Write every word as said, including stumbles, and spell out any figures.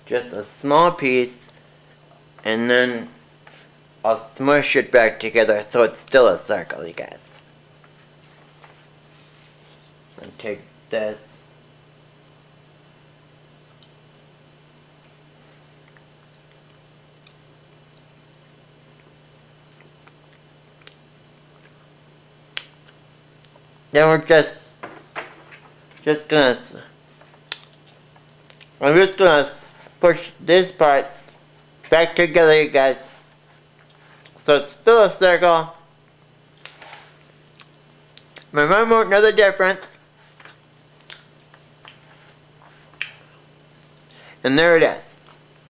just a small piece, and then I'll smush it back together so it's still a circle, you guys. So take this. Then we're just, just gonna, I'm just gonna push this part back together, you guys, so it's still a circle. Remember, another difference, and there it is.